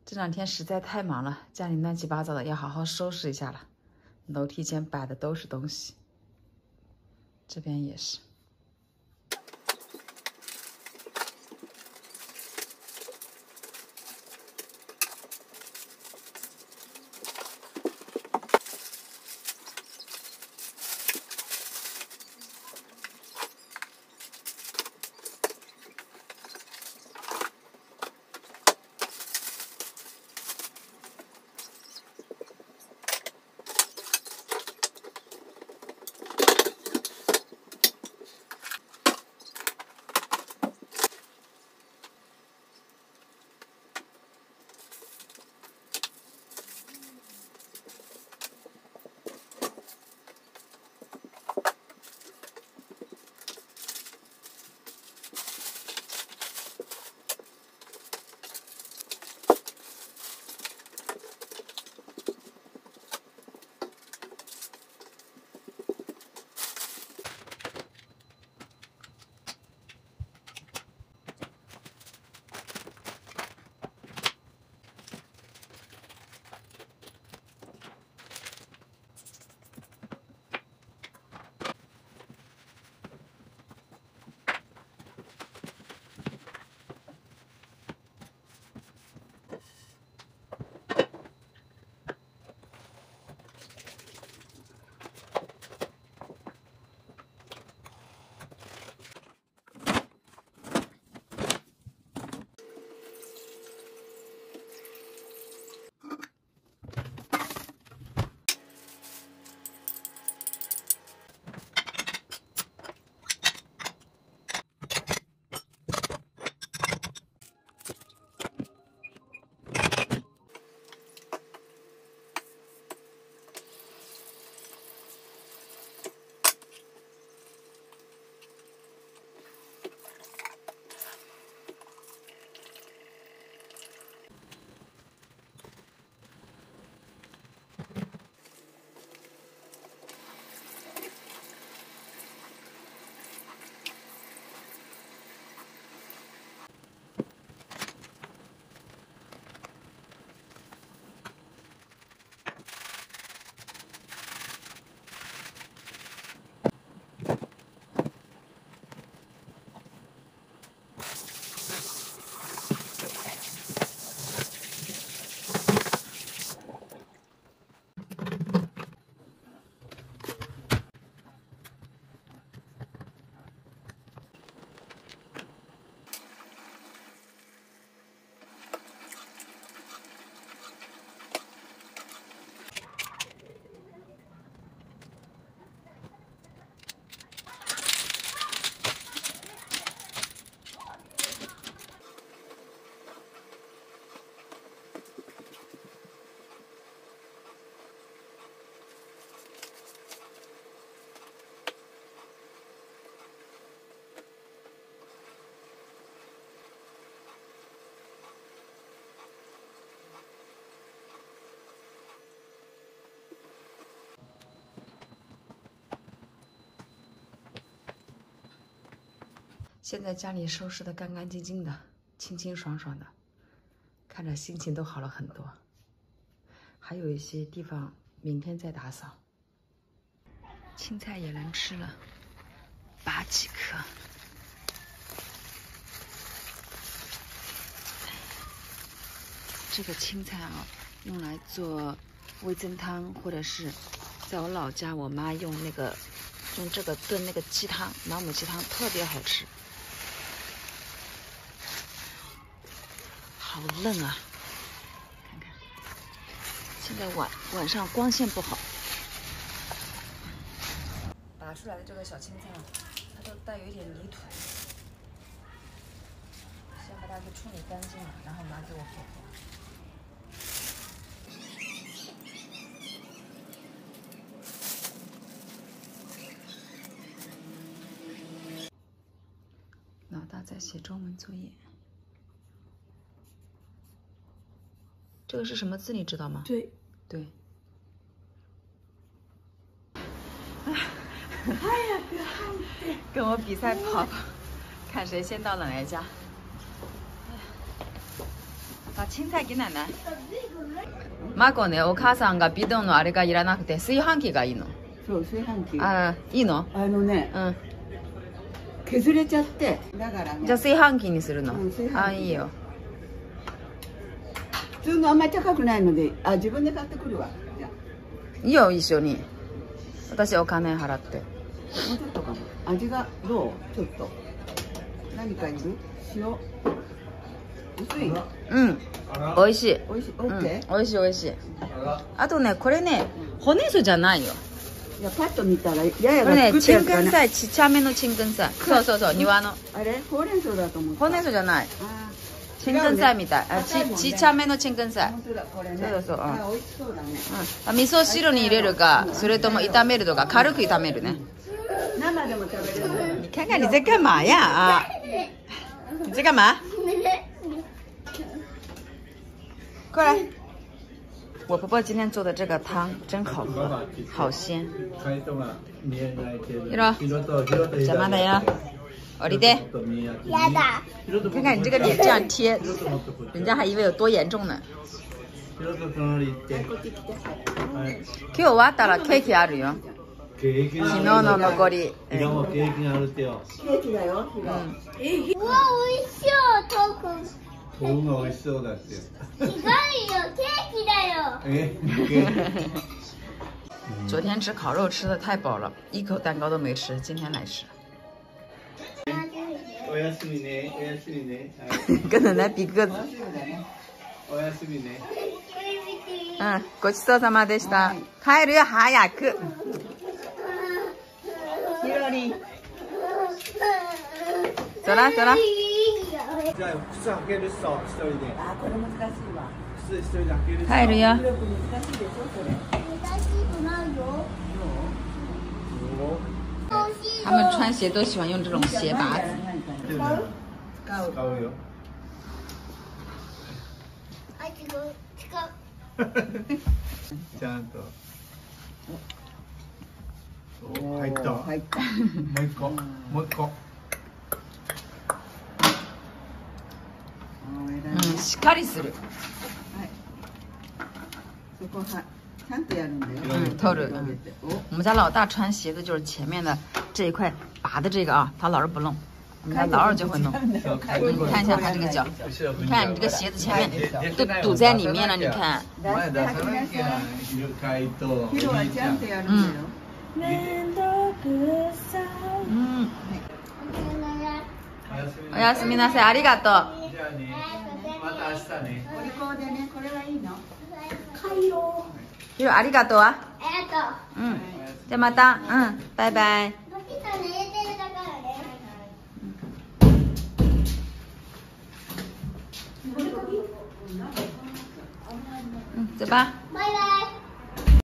这两天实在太忙了，家里乱七八糟的，要好好收拾一下了。楼梯间摆的都是东西，这边也是。现在家里收拾得干干净净的，清清爽爽的，看着心情都好了很多。还有一些地方明天再打扫。青菜也能吃了，拔几颗。这个青菜啊，用来做味噌汤，或者是在我老家，我妈用这个炖那个鸡汤，老母鸡汤特别好吃。好嫩啊！看看，现在晚上光线不好，拔出来的这个小青菜，它都带有一点泥土，先把它给处理干净了，然后拿给我婆婆。老大在写中文作业。这个是什么字？你知道吗？ 对。 对。 哎呀， 跟我比赛跑，看谁先到奶奶家。 あ、青菜いないね。マコね、お母さんがビドンのあれがいらなくて、炊飯器がいいの。 そう、炊飯器。 あ、いいの？ うん。削れちゃって。だからね。 じゃあ炊飯器にするの。あ、いいよ。 普通のあんまり高くないので、自分で買ってくるわ。じゃいいよ、一緒に。私お金払って。 もうちょっとかも。味がどう？ちょっと。何かいる？塩。薄い？ うん。美味しい。 美味しい。オッケー。 美味しい美味しい。あとね、これね、骨酢じゃないよ。 いや、パッと見たら、ややこれね、チンが作ってるゲン菜、ちっちゃめのチンゲン菜。そうそうそう、庭の。 あれ？ほうれん草だと思った。 骨酢じゃない。チンゲン菜みたい。ちっちゃめのチンゲン菜。 本当だ、これね。 そうそう。 美味しそうだね。 味噌汁に入れるか、それとも炒めるとか、軽く炒めるね。 生でも食べれる。 你看看你在干嘛呀？啊，你在干嘛？过来。我婆婆今天做的这个汤真好喝，好鲜。ヒロ、邪魔だよ。降りて。 やだ。 你看看你这个脸这样贴，人家还以为有多严重呢。今日終わったらケーキあるよ。昨日の残り。 ケーキだよ。 うわ、美味しそう、トークン。 豆腐が美味しそうだって。 違うよ、ケーキだよ。 昨天吃烤肉吃的太饱了，一口蛋糕都没吃，今天来吃。 おやすみね、おやすみね。 跟奶奶比个子。 おやすみね。 ごちそうさまでした。帰るよ、早く。 ひろり。 そらそら。 じゃあ靴履ける人、一人で。 これ難しいわ。 靴一人で履ける人。 帰るよ。 難しいでしょ、それ。 難しくないよ。 他们穿鞋都喜欢用这种鞋拔子。 使うよ。 あ、違う。 ちゃんと。入った。 入った。 もう一個。もう一個。 しっかりする。 そこはちゃんとやるんだよ。 透着。我们家老大穿鞋子就是前面的这一块拔的这个啊，他老是不弄。我们家老二就会弄。你看一下他这个脚，你看你这个鞋子前面都堵在里面了，你看。 ヒロはちゃんとやるんだよ。 おやすみなさい、ありがとう。 じゃあね、また明日ね。 お利口でね、これはいいの？ 帰ろう。 ヒロありがとうは。 ありがとう。 じゃあまた。バイバイ。 マキさん寝れてるだからね。 走吧。 バイバイ。